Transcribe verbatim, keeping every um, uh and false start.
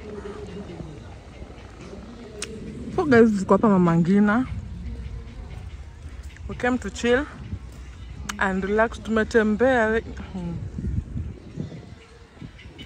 So guys, tuko hapa Mama Ngina. We came to chill and relax. Tumetembea. Hmm.